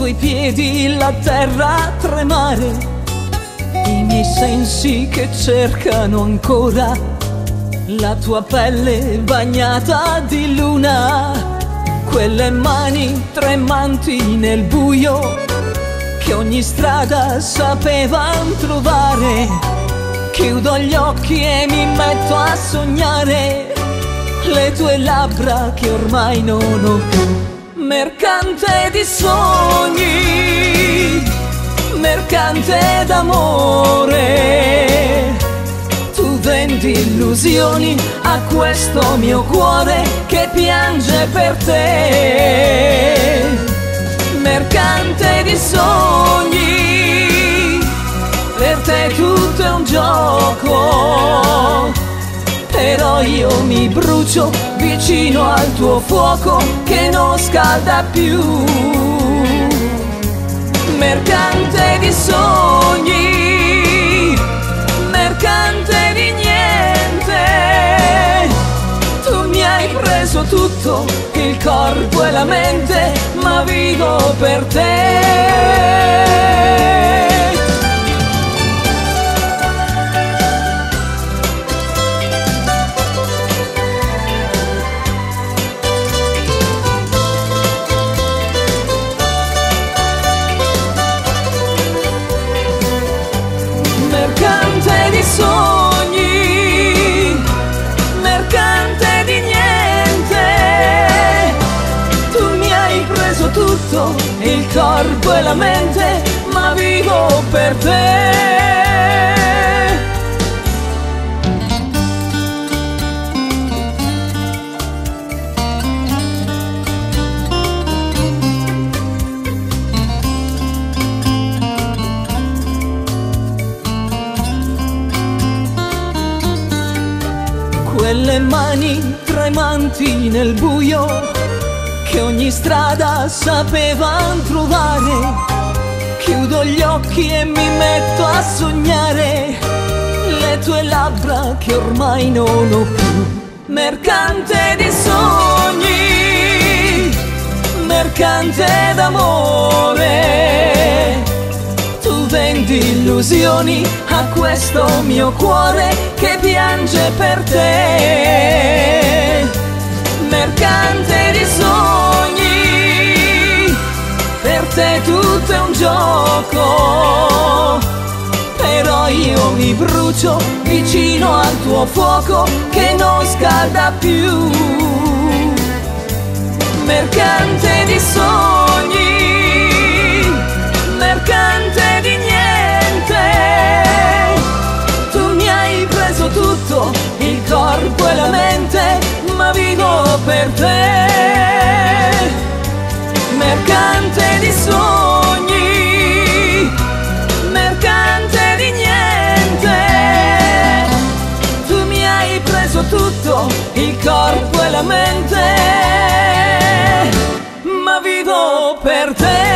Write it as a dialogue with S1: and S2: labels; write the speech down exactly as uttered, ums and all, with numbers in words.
S1: tuoi piedi la terra tremare, i miei sensi che cercano ancora la tua pelle bagnata di luna, quelle mani tremanti nel buio che ogni strada sapevan trovare. Chiudo gli occhi e mi metto a sognare le tue labbra che ormai non ho più. Mercante di sogni, mercante d'amore, tu vendi illusioni a questo mio cuore che piange per te. Mercante di sogni, per te tutto è un gioco, però io mi brucio vicino al tuo fuoco che non scalda più. Mercante di sogni, mercante di niente, tu mi hai preso tutto, il corpo e la mente, ma vivo per te. Mercante di sogni, mercante di niente, tu mi hai preso tutto, il corpo e la mente, ma vivo per te. Quelle mani tremanti nel buio che ogni strada sapevan trovare. Chiudo gli occhi e mi metto a sognare le tue labbra che ormai non ho più. Mercante di sogni, mercante d'amore, tu vendi illusioni a questo mio cuore che piange per te. Mercante di sogni, per te tutto è un gioco, però io mi brucio vicino al tuo fuoco che non scalda più. Mercante di sogni, mercante di niente, tu mi hai preso tutto, il corpo e la mente, ma vivo per te. Mercante di sogni, mercante di niente, tu mi hai preso tutto, il corpo e la mente, ma vivo per te.